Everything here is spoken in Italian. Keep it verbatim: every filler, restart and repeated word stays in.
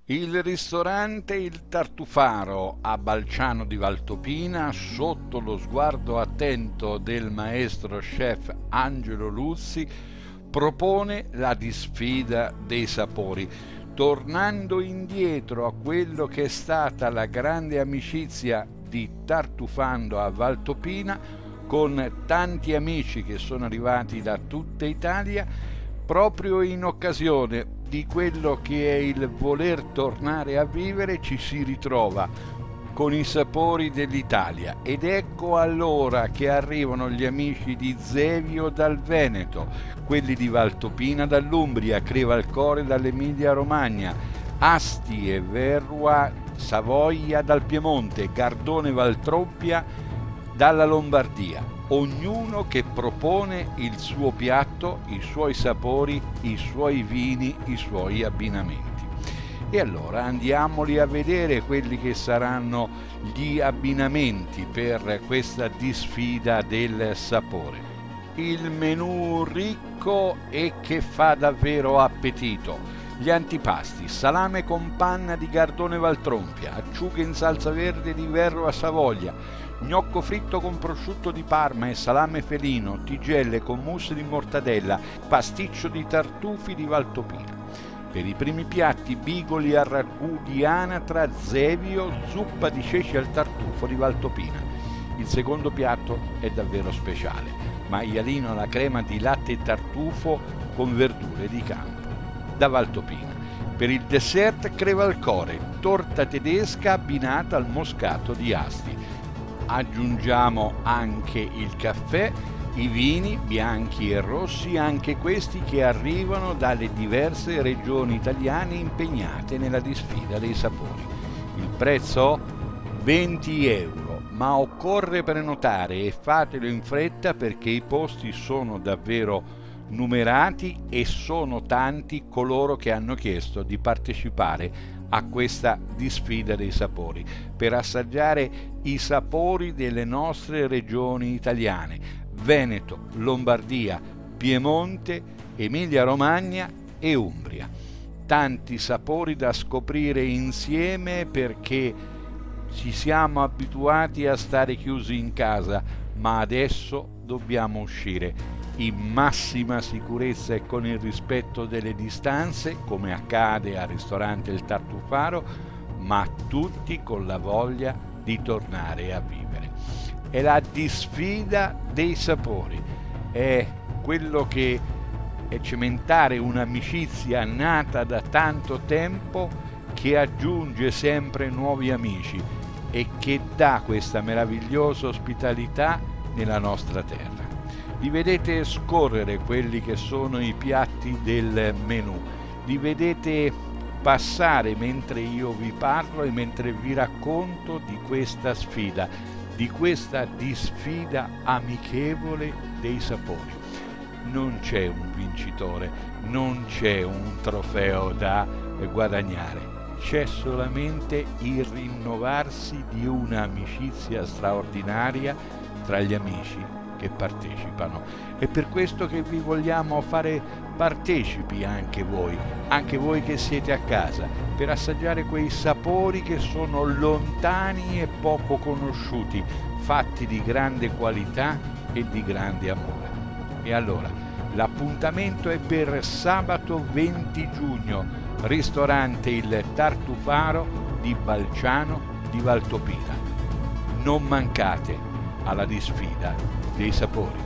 Il ristorante Il Tartufaro a Balciano di Valtopina, sotto lo sguardo attento del maestro chef Angelo Luzzi, propone la disfida dei sapori, tornando indietro a quello che è stata la grande amicizia di Tartufando a Valtopina, con tanti amici che sono arrivati da tutta Italia proprio in occasione di quello che è il voler tornare a vivere. Ci si ritrova con i sapori dell'Italia, ed ecco allora che arrivano gli amici di Zevio dal Veneto, quelli di Valtopina dall'Umbria, Crevalcore dall'Emilia Romagna, Asti e Verrua Savoia dal Piemonte, Gardone Valtrompia dalla Lombardia, ognuno che propone il suo piatto, i suoi sapori, i suoi vini, i suoi abbinamenti. E allora andiamoli a vedere quelli che saranno gli abbinamenti per questa disfida del sapore. Il menù ricco e che fa davvero appetito. Gli antipasti: salame con panna di Gardone Valtrompia, acciughe in salsa verde di Verrua Savoia, gnocco fritto con prosciutto di Parma e salame felino, tigelle con mousse di mortadella, pasticcio di tartufi di Valtopina. Per i primi piatti, bigoli a ragù di anatra, Zevio, zuppa di ceci al tartufo di Valtopina. Il secondo piatto è davvero speciale: maialino alla crema di latte e tartufo con verdure di campo, da Valtopina. Per il dessert, Crevalcore, torta tedesca abbinata al moscato di Asti. Aggiungiamo anche il caffè, i vini bianchi e rossi, anche questi che arrivano dalle diverse regioni italiane impegnate nella disfida dei sapori. Il prezzo? venti euro, ma occorre prenotare, e fatelo in fretta perché i posti sono davvero numerati e sono tanti coloro che hanno chiesto di partecipare a questa disfida dei sapori, per assaggiare i sapori delle nostre regioni italiane: Veneto, Lombardia, Piemonte, Emilia-Romagna e Umbria. Tanti sapori da scoprire insieme, perché ci siamo abituati a stare chiusi in casa, ma adesso dobbiamo uscire in massima sicurezza e con il rispetto delle distanze, come accade al ristorante Il Tartufaro, ma tutti con la voglia di tornare a vivere. È la disfida dei sapori, è quello che è cementare un'amicizia nata da tanto tempo, che aggiunge sempre nuovi amici e che dà questa meravigliosa ospitalità nella nostra terra. Li vedete scorrere quelli che sono i piatti del menù, li vedete passare mentre io vi parlo e mentre vi racconto di questa sfida, di questa disfida amichevole dei sapori. Non c'è un vincitore, non c'è un trofeo da guadagnare, c'è solamente il rinnovarsi di un'amicizia straordinaria tra gli amici che partecipano. È per questo che vi vogliamo fare partecipi anche voi, anche voi che siete a casa, per assaggiare quei sapori che sono lontani e poco conosciuti, fatti di grande qualità e di grande amore. E allora, l'appuntamento è per sabato venti giugno, ristorante Il Tartufaro di Balciano di Valtopina. Non mancate alla disfida dei sapori.